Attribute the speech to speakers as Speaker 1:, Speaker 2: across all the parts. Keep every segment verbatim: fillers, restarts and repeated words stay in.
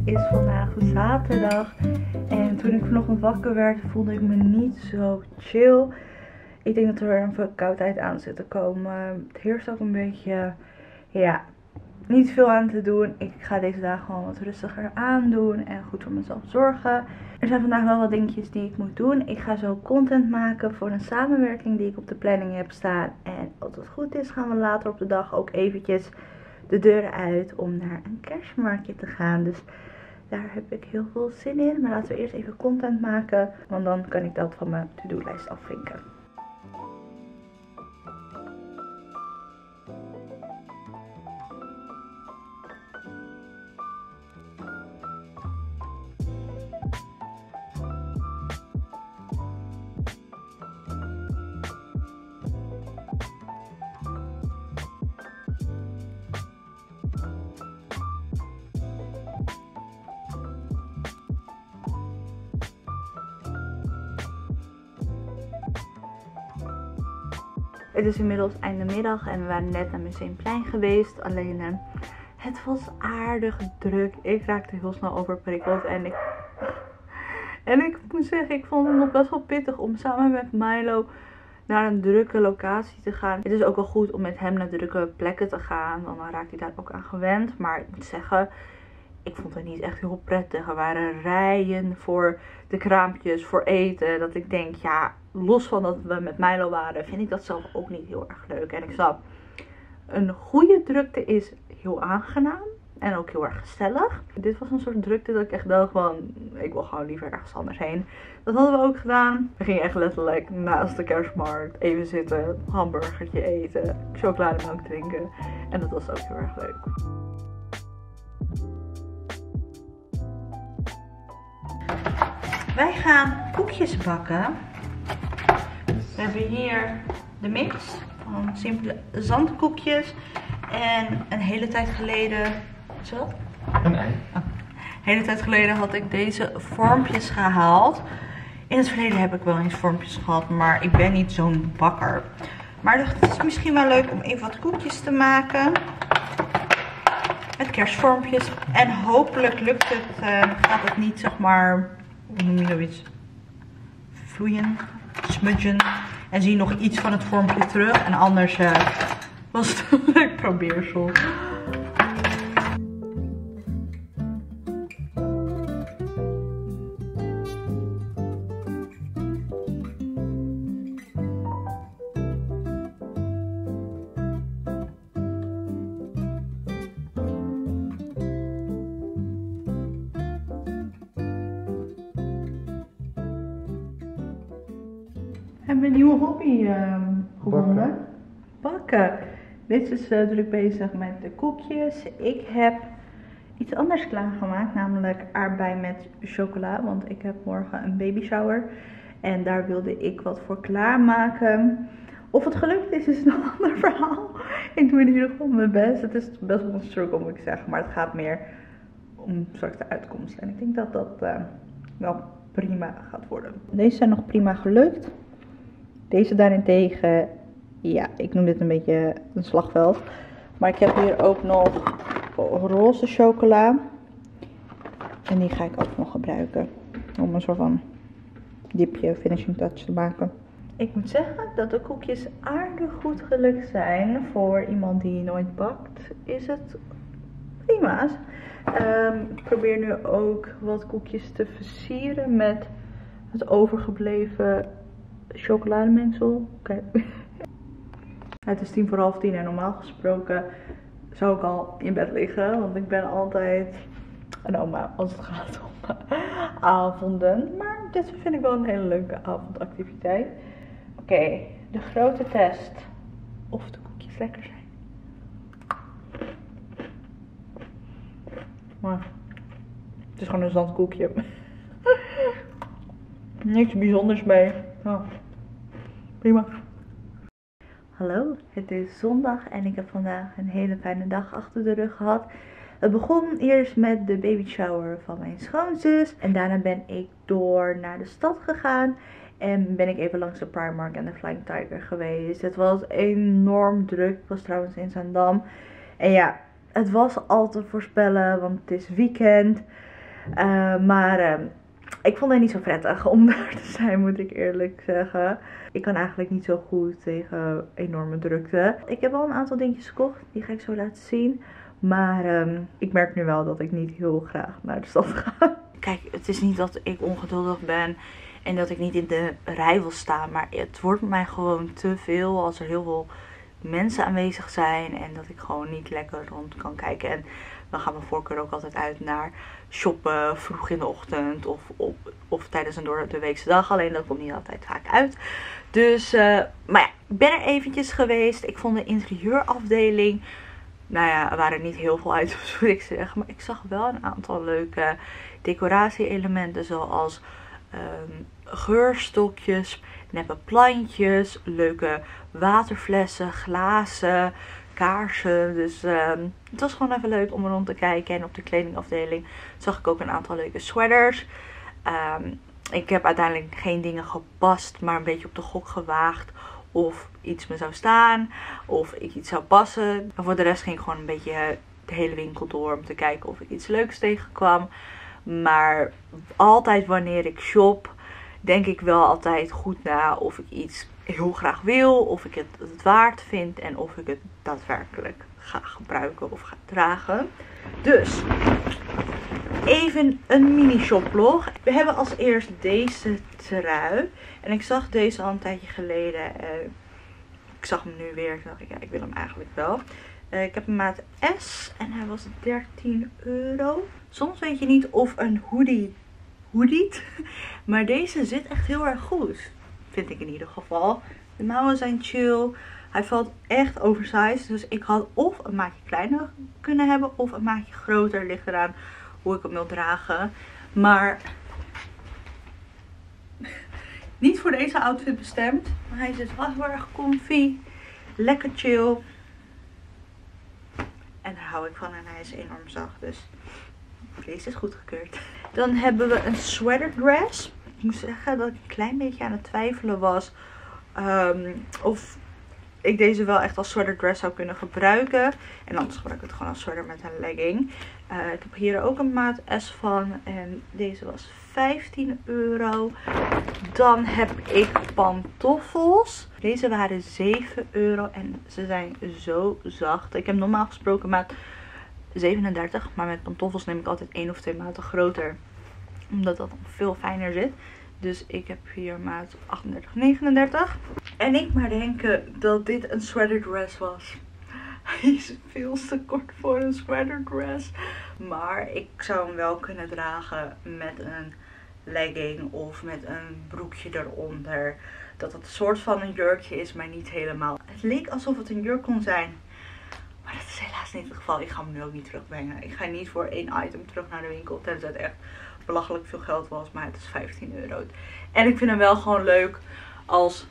Speaker 1: is vandaag zaterdag. En toen ik vanochtend wakker werd, voelde ik me niet zo chill. Ik denk dat er een verkoudheid aan zit te komen. Het heerst ook een beetje, ja, niet veel aan te doen. Ik ga deze dagen gewoon wat rustiger aandoen en goed voor mezelf zorgen. Er zijn vandaag wel wat dingetjes die ik moet doen. Ik ga zo content maken voor een samenwerking die ik op de planning heb staan. En als het goed is gaan we later op de dag ook eventjes de deuren uit om naar een kerstmarktje te gaan. Dus daar heb ik heel veel zin in. Maar laten we eerst even content maken, want dan kan ik dat van mijn to-do-lijst afvinken. Het is inmiddels einde middag en we waren net naar Museumplein geweest. Alleen uh, het was aardig druk. Ik raakte heel snel overprikkeld. En ik, en ik moet zeggen, ik vond het nog best wel pittig om samen met Milo naar een drukke locatie te gaan. Het is ook wel goed om met hem naar drukke plekken te gaan. Want dan raakt hij daar ook aan gewend. Maar ik moet zeggen, ik vond het niet echt heel prettig. Er waren rijen voor de kraampjes, voor eten. Dat ik denk, ja, los van dat we met Milo waren, vind ik dat zelf ook niet heel erg leuk. En ik snap, een goede drukte is heel aangenaam. En ook heel erg gezellig. Dit was een soort drukte dat ik echt dacht van, ik wil gewoon liever ergens anders heen. Dat hadden we ook gedaan. We gingen echt letterlijk naast de kerstmarkt even zitten, hamburgertje eten, chocolademelk drinken. En dat was ook heel erg leuk. Wij gaan koekjes bakken. We hebben hier de mix van simpele zandkoekjes. En een hele tijd geleden... Zo?
Speaker 2: Een ei.
Speaker 1: Oh. Een hele tijd geleden had ik deze vormpjes gehaald. In het verleden heb ik wel eens vormpjes gehad, maar ik ben niet zo'n bakker. Maar het is misschien wel leuk om even wat koekjes te maken. Met kerstvormpjes. En hopelijk lukt het, uh, gaat het niet, zeg maar, hoe noem je zoiets? Vloeien, smudgen. En zie nog iets van het vormpje terug. En anders uh, was het een leuk probeersel. Ik heb een nieuwe hobby uh, gevonden. Bakken. Bakken. Dit is uh, druk bezig met de koekjes. Ik heb iets anders klaargemaakt, namelijk aardbei met chocola. Want ik heb morgen een baby shower. En daar wilde ik wat voor klaarmaken. Of het gelukt is, is een ander verhaal. Ik doe in ieder geval mijn best. Het is best wel een struggle, moet ik zeggen. Maar het gaat meer om straks de uitkomst. En ik denk dat dat uh, wel prima gaat worden. Deze zijn nog prima gelukt. Deze daarentegen, ja, ik noem dit een beetje een slagveld. Maar ik heb hier ook nog roze chocola. En die ga ik ook nog gebruiken. Om een soort van dipje, finishing touch te maken. Ik moet zeggen dat de koekjes aardig goed gelukt zijn. Voor iemand die nooit bakt is het prima's. Um, ik probeer nu ook wat koekjes te versieren met het overgebleven chocolademengsel. Kijk. Het is tien voor half tien en normaal gesproken zou ik al in bed liggen. Want ik ben altijd een oma als het gaat om avonden. Maar dit vind ik wel een hele leuke avondactiviteit. Oké, okay, de grote test. Of de koekjes lekker zijn. Maar het is gewoon een zandkoekje. Niks bijzonders mee. Oh, prima. Hallo, het is zondag en ik heb vandaag een hele fijne dag achter de rug gehad. Het begon eerst met de baby shower van mijn schoonzus. En daarna ben ik door naar de stad gegaan. En ben ik even langs de Primark en de Flying Tiger geweest. Het was enorm druk. Ik was trouwens in Zaandam. En ja, het was al te voorspellen, want het is weekend. Uh, maar uh, ik vond het niet zo prettig om daar te zijn, moet ik eerlijk zeggen. Ik kan eigenlijk niet zo goed tegen enorme drukte. Ik heb wel een aantal dingetjes gekocht, die ga ik zo laten zien. Maar um, ik merk nu wel dat ik niet heel graag naar de stad ga. Kijk, het is niet dat ik ongeduldig ben en dat ik niet in de rij wil staan. Maar het wordt mij gewoon te veel als er heel veel mensen aanwezig zijn. En dat ik gewoon niet lekker rond kan kijken. En dan gaat mijn voorkeur ook altijd uit naar shoppen vroeg in de ochtend. Of, op, of tijdens een door de weekse dag. Alleen dat komt niet altijd vaak uit. Dus, uh, maar ja, ik ben er eventjes geweest. Ik vond de interieurafdeling... Nou ja, er waren niet heel veel items, moet ik zeggen. Maar ik zag wel een aantal leuke decoratie-elementen. Zoals um, geurstokjes, neppe plantjes, leuke waterflessen, glazen, kaarsen. Dus um, het was gewoon even leuk om rond te kijken. En op de kledingafdeling zag ik ook een aantal leuke sweaters. Um, ik heb uiteindelijk geen dingen gepast, maar een beetje op de gok gewaagd. Of iets me zou staan. Of ik iets zou passen. En voor de rest ging ik gewoon een beetje de hele winkel door. Om te kijken of ik iets leuks tegenkwam. Maar altijd wanneer ik shop. Denk ik wel altijd goed na of ik iets heel graag wil. Of ik het, het waard vind. En of ik het daadwerkelijk ga gebruiken of ga dragen. Dus. Even een mini shoplog. We hebben als eerst deze trui. En ik zag deze al een tijdje geleden. Uh, ik zag hem nu weer. Ik dacht, ja, ik wil hem eigenlijk wel. Uh, ik heb een maat S. En hij was dertien euro. Soms weet je niet of een hoodie hoodiet. Maar deze zit echt heel erg goed. Vind ik in ieder geval. De mouwen zijn chill. Hij valt echt oversized. Dus ik had of een maatje kleiner kunnen hebben. Of een maatje groter. Ligt eraan hoe ik hem wil dragen. Maar niet voor deze outfit bestemd. Maar hij zit wel heel erg comfy. Lekker chill. En daar hou ik van. En hij is enorm zacht. Dus deze is goedgekeurd. Dan hebben we een sweater dress. Ik moet zeggen dat ik een klein beetje aan het twijfelen was. Um, of ik deze wel echt als sweater dress zou kunnen gebruiken. En anders gebruik ik het gewoon als sweater met een legging. Uh, ik heb hier ook een maat S van. En deze was vijftien euro. Dan heb ik pantoffels. Deze waren zeven euro. En ze zijn zo zacht. Ik heb normaal gesproken maat zevenendertig. Maar met pantoffels neem ik altijd één of twee maten groter. Omdat dat veel fijner zit. Dus ik heb hier maat achtendertig, negenendertig. En ik maar denken dat dit een sweater dress was. Hij is veel te kort voor een sweater dress. Maar ik zou hem wel kunnen dragen met een legging of met een broekje eronder. Dat het een soort van een jurkje is, maar niet helemaal. Het leek alsof het een jurk kon zijn. Maar dat is helaas niet het geval. Ik ga hem nu ook niet terugbrengen. Ik ga niet voor één item terug naar de winkel. Tenzij het echt belachelijk veel geld was. Maar het is vijftien euro. En ik vind hem wel gewoon leuk als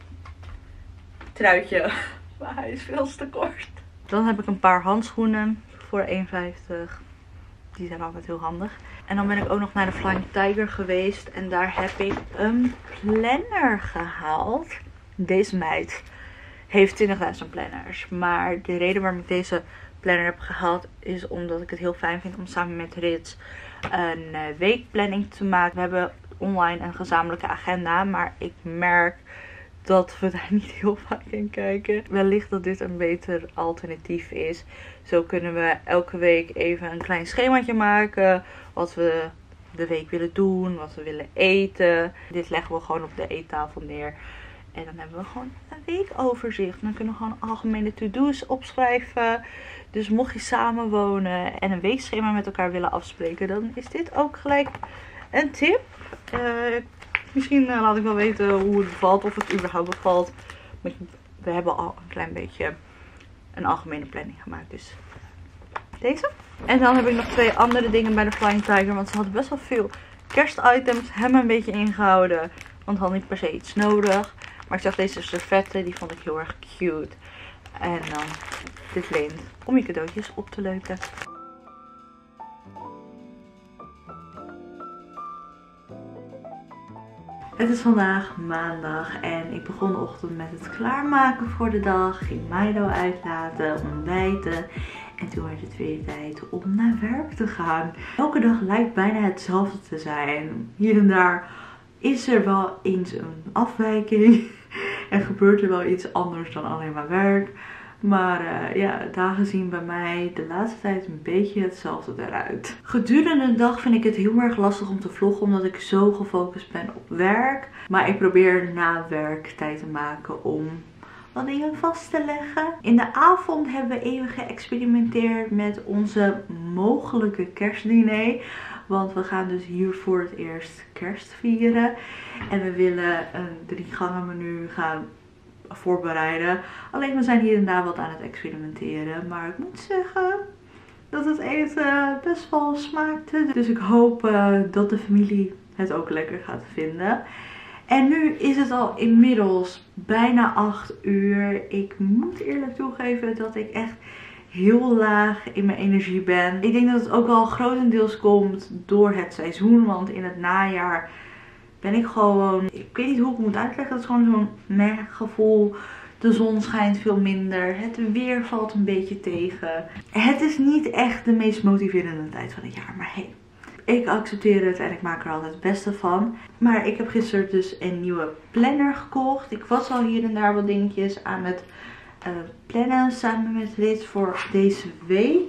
Speaker 1: truitje. Maar hij is veel te kort. Dan heb ik een paar handschoenen voor één vijftig. Die zijn altijd heel handig. En dan ben ik ook nog naar de Flying Tiger geweest. En daar heb ik een planner gehaald. Deze meid heeft twintigduizend planners. Maar de reden waarom ik deze planner heb gehaald is omdat ik het heel fijn vind om samen met Rits een weekplanning te maken. We hebben online een gezamenlijke agenda. Maar ik merk dat we daar niet heel vaak in kijken. Wellicht dat dit een beter alternatief is. Zo kunnen we elke week even een klein schemaatje maken. Wat we de week willen doen. Wat we willen eten. Dit leggen we gewoon op de eettafel neer. En dan hebben we gewoon een weekoverzicht. Dan kunnen we gewoon algemene to-do's opschrijven. Dus mocht je samen wonen en een weekschema met elkaar willen afspreken. Dan is dit ook gelijk een tip. Uh, Misschien uh, laat ik wel weten hoe het bevalt. Of het überhaupt bevalt. We hebben al een klein beetje een algemene planning gemaakt. Dus deze. En dan heb ik nog twee andere dingen bij de Flying Tiger. Want ze hadden best wel veel kerstitems. Hebben een beetje ingehouden. Want ze hadden niet per se iets nodig. Maar ik zag deze servetten. Die vond ik heel erg cute. En dan dit lint. Om je cadeautjes op te leuken. Het is vandaag maandag en ik begon de ochtend met het klaarmaken voor de dag. Ging Milo uitlaten, ontbijten. En toen werd het weer tijd om naar werk te gaan. Elke dag lijkt bijna hetzelfde te zijn. Hier en daar is er wel eens een afwijking. En gebeurt er wel iets anders dan alleen maar werk. Maar uh, ja, dagen zien bij mij de laatste tijd een beetje hetzelfde eruit. Gedurende de dag vind ik het heel erg lastig om te vloggen, omdat ik zo gefocust ben op werk. Maar ik probeer na werk tijd te maken om wat dingen vast te leggen. In de avond hebben we even geëxperimenteerd met onze mogelijke kerstdiner. Want we gaan dus hier voor het eerst kerst vieren. En we willen een drie gangen menu gaan voorbereiden. Alleen we zijn hier en daar wat aan het experimenteren. Maar ik moet zeggen dat het eten best wel smaakte. Dus ik hoop uh, dat de familie het ook lekker gaat vinden. En nu is het al inmiddels bijna acht uur. Ik moet eerlijk toegeven dat ik echt heel laag in mijn energie ben. Ik denk dat het ook wel grotendeels komt door het seizoen. Want in het najaar ben ik gewoon, ik weet niet hoe ik het moet uitleggen. Het is gewoon zo'n meh gevoel. De zon schijnt veel minder. Het weer valt een beetje tegen. Het is niet echt de meest motiverende tijd van het jaar. Maar hey, ik accepteer het en ik maak er altijd het beste van. Maar ik heb gisteren dus een nieuwe planner gekocht. Ik was al hier en daar wat dingetjes aan het uh, plannen samen met Rit voor deze week.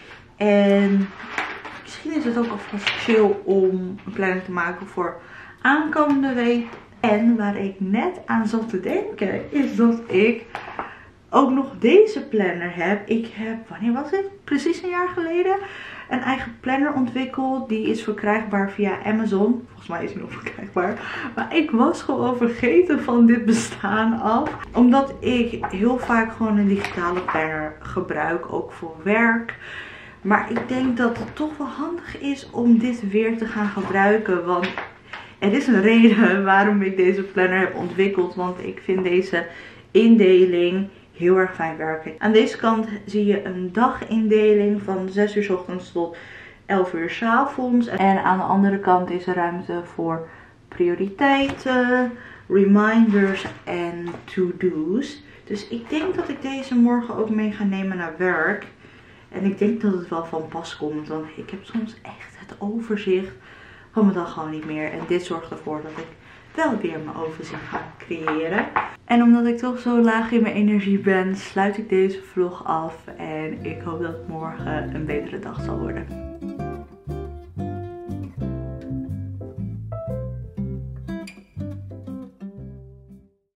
Speaker 1: En misschien is het ook alvast chill om een planning te maken voor aankomende week. En waar ik net aan zat te denken is dat ik ook nog deze planner heb. Ik heb, wanneer was het? Precies een jaar geleden een eigen planner ontwikkeld. Die is verkrijgbaar via Amazon. Volgens mij is hij nog verkrijgbaar. Maar ik was gewoon vergeten van dit bestaan af. Omdat ik heel vaak gewoon een digitale planner gebruik. Ook voor werk. Maar ik denk dat het toch wel handig is om dit weer te gaan gebruiken. Want er is een reden waarom ik deze planner heb ontwikkeld. Want ik vind deze indeling heel erg fijn werken. Aan deze kant zie je een dagindeling van zes uur 's ochtends tot elf uur 's avonds. En aan de andere kant is er ruimte voor prioriteiten, reminders en to-do's. Dus ik denk dat ik deze morgen ook mee ga nemen naar werk. En ik denk dat het wel van pas komt. Want ik heb soms echt het overzicht van mijn dag gewoon niet meer. En dit zorgt ervoor dat ik wel weer mijn overzicht ga creëren. En omdat ik toch zo laag in mijn energie ben, sluit ik deze vlog af. En ik hoop dat morgen een betere dag zal worden.